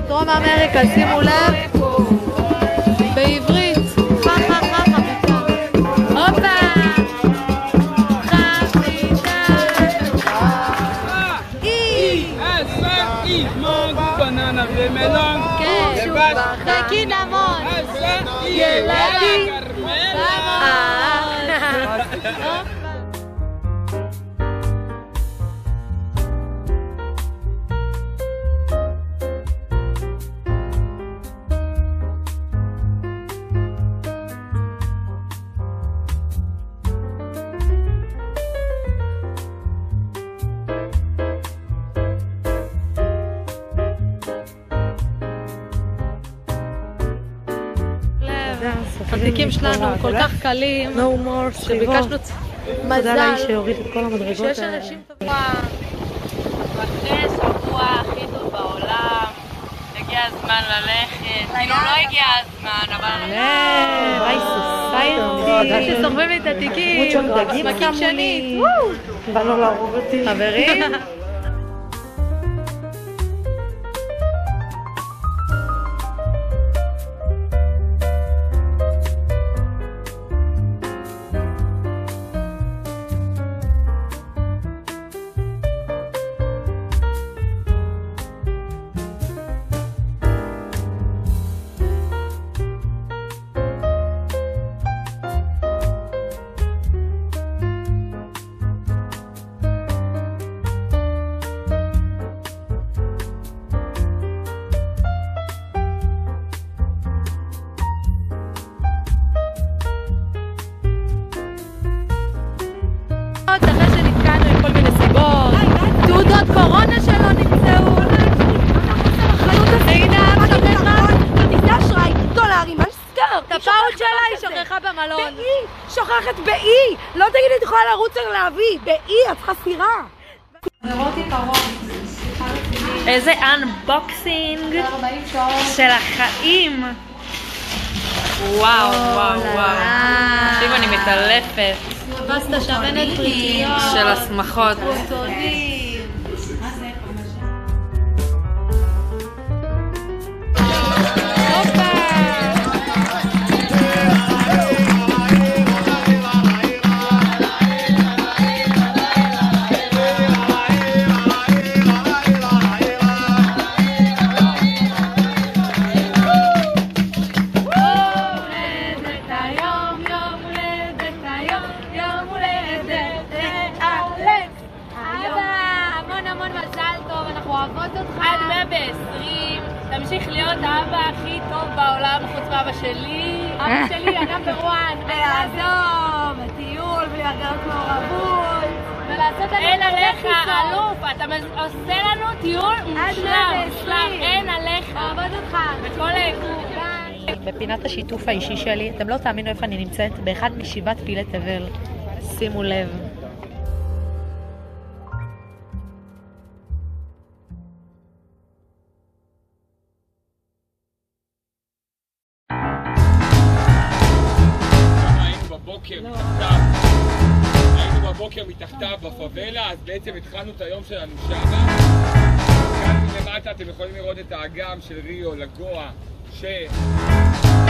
דרום אמריקה, שימו לב, בעברית, חכה ביטה. הופה! חביתה! מנגו, בננה ומלון. כן, וקינמון. ילדים. התיקים שלנו כל כך קלים, שביקשנו מזל שיוריד את כל המדרגות שיש אנשים טובים. אחרי שבוע הכי טוב בעולם, הגיע הזמן ללכת, כאילו לא הגיע הזמן, אבל... היי סוסייטי. שסוחבים לי את התיקים, מקים שנית. באנו להרוג אותי. חברים. אחרי שנתקענו עם כל מיני סיבות, תעודות קורונה שלא נמצאו, עינב שכחה, כרטיסי אשראי, דולרים, על סקר. את הפאוט שלה היא שכחה במלון. באי, שוכחת באי. לא תגידי, את יכולה לרוץ להביא. באי, את צריכה סירה. איזה אנבוקסינג של החיים. וואו, וואו, וואו. תקשיבו, אני מתעלפת. פסטה שמנת פריטיות. של השמחות. עד 120, תמשיך להיות האבא הכי טוב בעולם חוץ מאבא שלי. אבא שלי, הנאמבר 1, ולעזוב, הטיול, בלי הרגעות מעורבות. ולעשות אין עליך, אלוף, אתה עושה לנו טיול מושלם, אין עליך. אוהבת אותך. בכל האיכות. בפינת השיתוף האישי שלי, אתם לא תאמינו איפה אני נמצאת, באחד משבעת פילי תבל. שימו לב. היינו בבוקר מתחתיו בפאבלה, אז בעצם התחלנו את היום שלנו שמה. כאן למטה אתם יכולים לראות את האגם של ריו לגואה